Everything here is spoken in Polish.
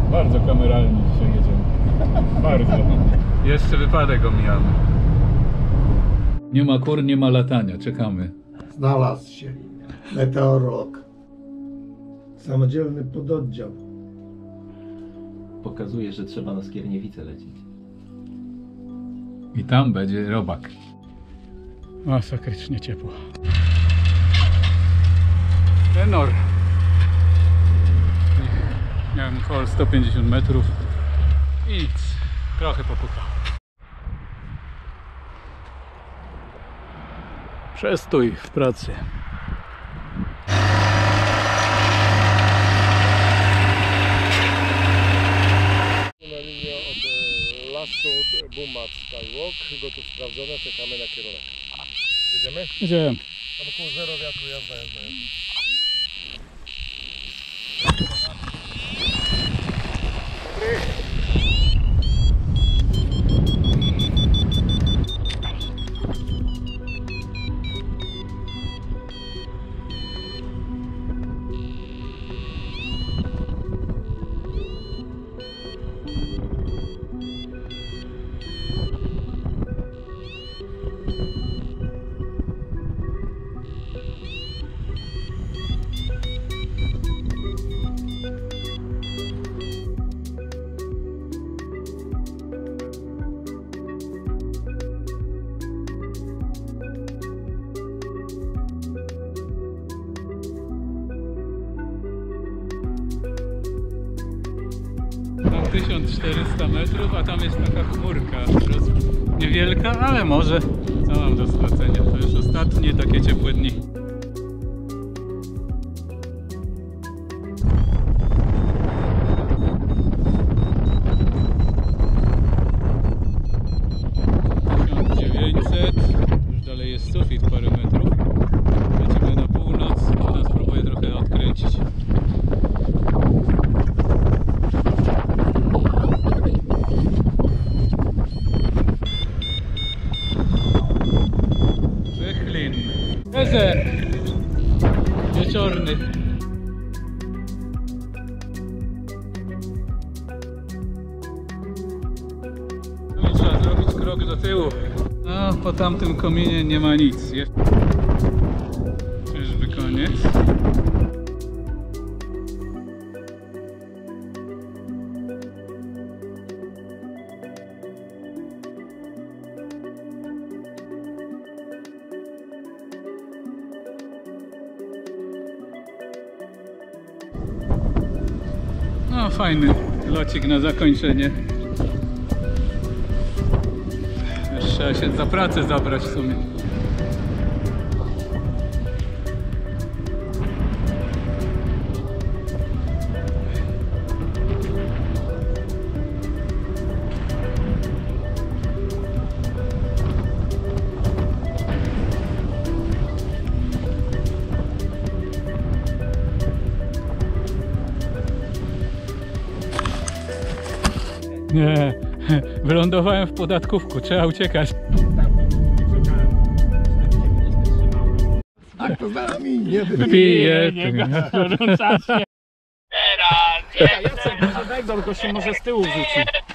Bardzo kameralnie dzisiaj jedziemy. Bardzo. Jeszcze wypadek omijamy. Nie ma kur, nie ma latania. Czekamy. Znalazł się meteorolog. Samodzielny pododdział. Pokazuje, że trzeba na Skierniewice lecieć. I tam będzie robak. Masakrycznie ciepło. Tenor. Miałem hol 150 metrów i nic. Trochę popukał. Przestój w pracy. Na linię od lasu Bumat Skywalk, gotów sprawdzone, czekamy na kierunek. Jedziemy? Jedziemy. Tam około 0 wiatru, jazda. Mam 1400 metrów, a tam jest taka chmurka. Niewielka, ale może. Co mam do stracenia? To już ostatnie takie ciepłe dni. Już dalej jest sufit parę metrów. Lecimy na północ, a spróbuję trochę odkręcić. Żechlin. Jezer. Wieczorny. Tu trzeba zrobić krok do tyłu. No, po tamtym kominie nie ma nic. Czyżby koniec? No, fajny locik na zakończenie. Trzeba się za pracę zabrać w sumie. Nie, wylądowałem w podatkówku, trzeba uciekać. Tak to z nami nie Wypiję. Teraz! Jacek, może daj go, tylko się może z tyłu wrzuci.